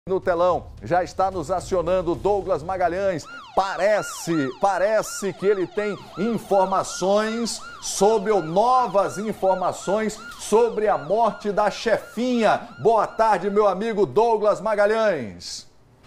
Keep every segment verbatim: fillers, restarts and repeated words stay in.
No telão, já está nos acionando Douglas Magalhães. Parece, parece que ele tem informações sobre, ou novas informações sobre a morte da chefinha. Boa tarde, meu amigo Douglas Magalhães.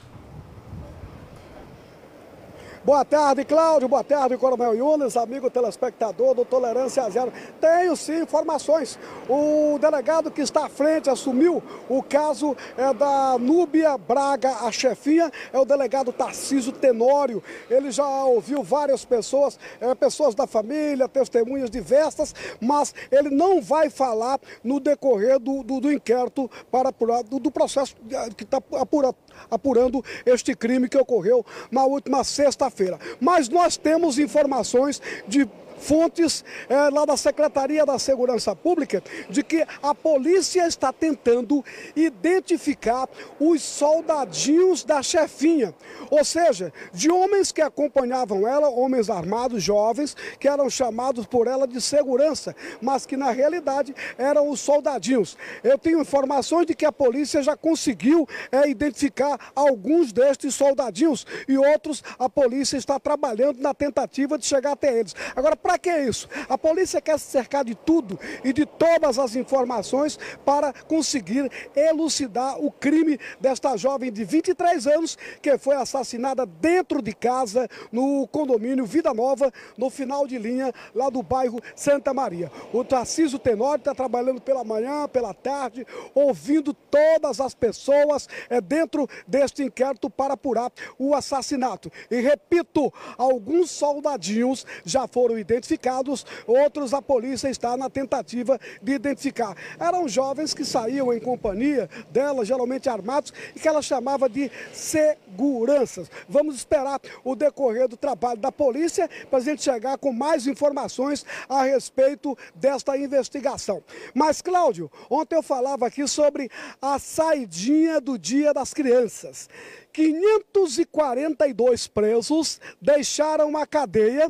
Boa tarde, Cláudio. Boa tarde, Coronel Yunes, amigo telespectador do Tolerância Zero. Tenho sim informações. O delegado que está à frente assumiu o caso é da Núbia Braga, a chefinha, é o delegado Tarcísio Tenório. Ele já ouviu várias pessoas, é, pessoas da família, testemunhas diversas, mas ele não vai falar no decorrer do, do, do inquérito para apurar, do, do processo que está apurando, apurando este crime que ocorreu na última sexta-feira. Mas nós temos informações de fontes é, lá da Secretaria da Segurança Pública de que a polícia está tentando identificar os soldadinhos da chefinha, ou seja, de homens que acompanhavam ela, homens armados, jovens, que eram chamados por ela de segurança, mas que na realidade eram os soldadinhos. Eu tenho informações de que a polícia já conseguiu é, identificar alguns destes soldadinhos e outros a polícia está trabalhando na tentativa de chegar até eles. Agora, para que isso? A polícia quer se cercar de tudo e de todas as informações para conseguir elucidar o crime desta jovem de vinte e três anos que foi assassinada dentro de casa no condomínio Vida Nova, no final de linha, lá do bairro Santa Maria. O Tarcísio Tenório está trabalhando pela manhã, pela tarde, ouvindo todas as pessoas é, dentro deste inquérito para apurar o assassinato. E repito, alguns soldadinhos já foram identificados, outros a polícia está na tentativa de identificar. Eram jovens que saíam em companhia dela, geralmente armados, e que ela chamava de seguranças. Vamos esperar o decorrer do trabalho da polícia para a gente chegar com mais informações a respeito desta investigação. Mas, Cláudio, ontem eu falava aqui sobre a saidinha do Dia das Crianças. quinhentos e quarenta e dois presos deixaram a cadeia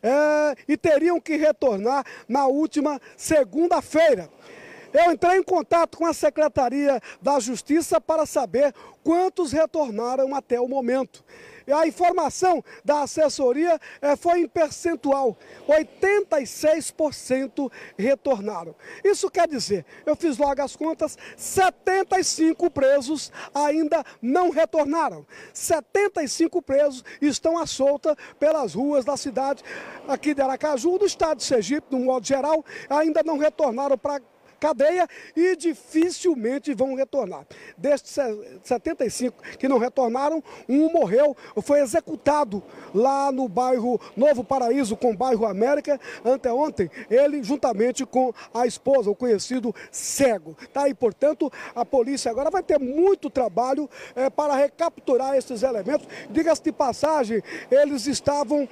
é, e teriam que retornar na última segunda-feira. Eu entrei em contato com a Secretaria da Justiça para saber quantos retornaram até o momento. E a informação da assessoria é, foi em percentual, oitenta e seis por cento retornaram. Isso quer dizer, eu fiz logo as contas, setenta e cinco presos ainda não retornaram. setenta e cinco presos estão à solta pelas ruas da cidade aqui de Aracaju, do estado de Sergipe, no modo geral, ainda não retornaram para cadeia e dificilmente vão retornar. Destes setenta e cinco que não retornaram, um morreu, foi executado lá no bairro Novo Paraíso, com o bairro América, anteontem, ele juntamente com a esposa, o conhecido cego. Tá aí, portanto, a polícia agora vai ter muito trabalho é, para recapturar esses elementos. Diga-se de passagem, eles estavam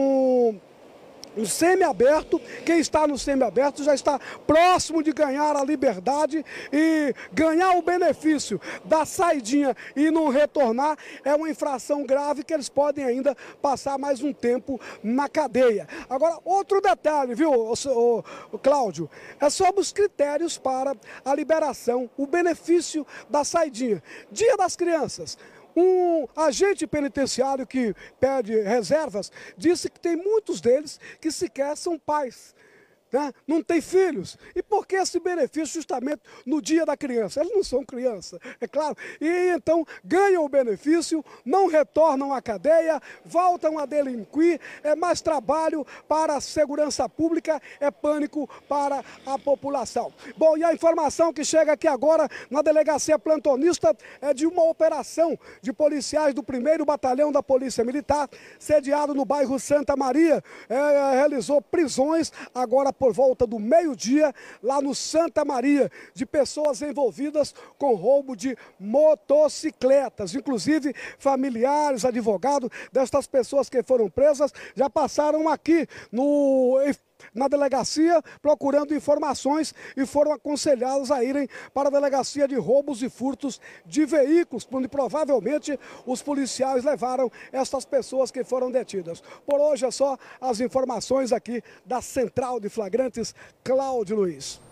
no um semiaberto. Quem está no semiaberto já está próximo de ganhar a liberdade, e ganhar o benefício da saidinha e não retornar é uma infração grave que eles podem ainda passar mais um tempo na cadeia. Agora, outro detalhe, viu, o, o, o Cláudio, é sobre os critérios para a liberação, o benefício da saidinha. Dia das Crianças. Um agente penitenciário que pede reservas disse que tem muitos deles que sequer são pais, né? Não tem filhos. E por que esse benefício justamente no Dia da Criança? Eles não são criança, é claro. E então ganham o benefício, não retornam à cadeia, voltam a delinquir, é mais trabalho para a segurança pública, é pânico para a população. Bom, e a informação que chega aqui agora na delegacia plantonista é de uma operação de policiais do primeiro Batalhão da Polícia Militar, sediado no bairro Santa Maria, é, realizou prisões agora por volta do meio-dia, lá no Santa Maria, de pessoas envolvidas com roubo de motocicletas. Inclusive, familiares, advogados destas pessoas que foram presas já passaram aqui no na delegacia procurando informações e foram aconselhados a irem para a delegacia de roubos e furtos de veículos, onde provavelmente os policiais levaram essas pessoas que foram detidas. Por hoje é só as informações aqui da Central de Flagrantes, Cláudio Luiz.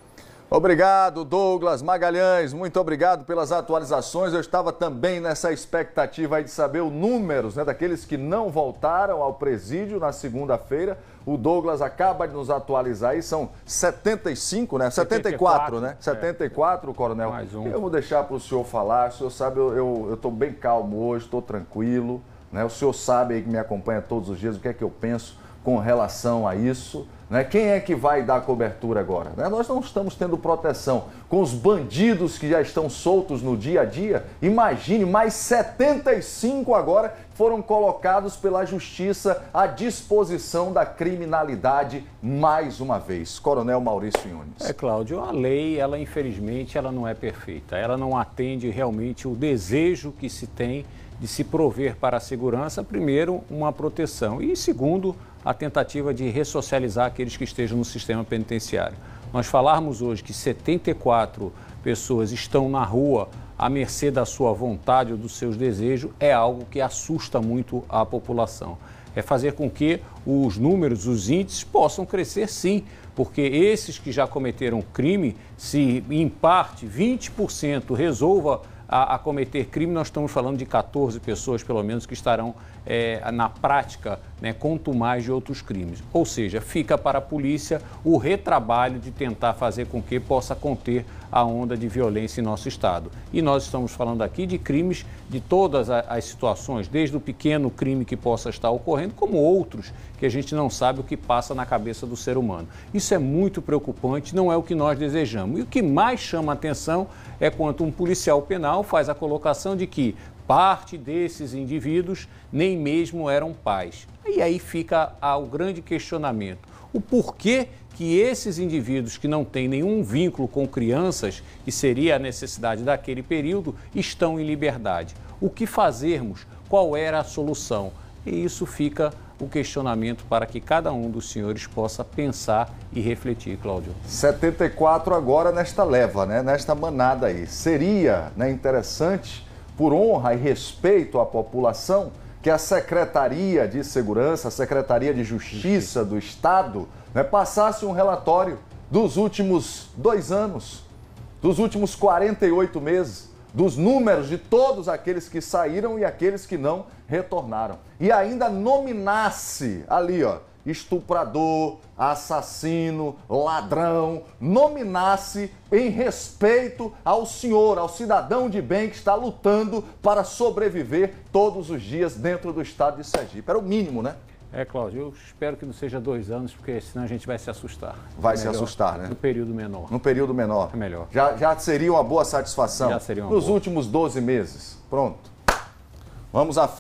Obrigado, Douglas Magalhães, muito obrigado pelas atualizações. Eu estava também nessa expectativa aí de saber os números, né, daqueles que não voltaram ao presídio na segunda-feira. O Douglas acaba de nos atualizar aí, são setenta e cinco, né? setenta e quatro, né? É. setenta e quatro, coronel. Mais um. Eu vou deixar para o senhor falar. O senhor sabe, eu estou bem calmo hoje, estou tranquilo, né? O senhor sabe aí que me acompanha todos os dias o que é que eu penso com relação a isso, né? Quem é que vai dar cobertura agora? Né? Nós não estamos tendo proteção com os bandidos que já estão soltos no dia a dia. Imagine, mais setenta e cinco agora foram colocados pela justiça à disposição da criminalidade mais uma vez. Coronel Maurício Yunes. É, Cláudio, a lei, ela infelizmente, ela não é perfeita. Ela não atende realmente o desejo que se tem de se prover para a segurança, primeiro, uma proteção e, segundo, a tentativa de ressocializar aqueles que estejam no sistema penitenciário. Nós falarmos hoje que setenta e quatro pessoas estão na rua à mercê da sua vontade ou dos seus desejos é algo que assusta muito a população. É fazer com que os números, os índices possam crescer sim, porque esses que já cometeram crime, se em parte vinte por cento resolva a, a cometer crime, nós estamos falando de quatorze pessoas, pelo menos, que estarão é, na prática, né, contumaz de outros crimes. Ou seja, fica para a polícia o retrabalho de tentar fazer com que possa conter a onda de violência em nosso estado. E nós estamos falando aqui de crimes de todas as situações, desde o pequeno crime que possa estar ocorrendo, como outros que a gente não sabe o que passa na cabeça do ser humano. Isso é muito preocupante, não é o que nós desejamos. E o que mais chama a atenção é quando um policial penal faz a colocação de que parte desses indivíduos nem mesmo eram pais. E aí fica o grande questionamento. O porquê que esses indivíduos que não têm nenhum vínculo com crianças, que seria a necessidade daquele período, estão em liberdade. O que fazermos? Qual era a solução? E isso fica o questionamento para que cada um dos senhores possa pensar e refletir, Cláudio. setenta e quatro agora nesta leva, né? Nesta manada aí. Seria, né, interessante, por honra e respeito à população, que a Secretaria de Segurança, a Secretaria de Justiça do Estado, né, passasse um relatório dos últimos dois anos, dos últimos quarenta e oito meses, dos números de todos aqueles que saíram e aqueles que não retornaram. E ainda nominasse ali, ó, estuprador, assassino, ladrão, nominasse em respeito ao senhor, ao cidadão de bem que está lutando para sobreviver todos os dias dentro do estado de Sergipe. Era o mínimo, né? É, Cláudio, eu espero que não seja dois anos, porque senão a gente vai se assustar. Vai é se assustar, né? No período menor. No período menor. É melhor. Já, já seria uma boa satisfação. Já seria uma Nos boa. últimos doze meses. Pronto. Vamos à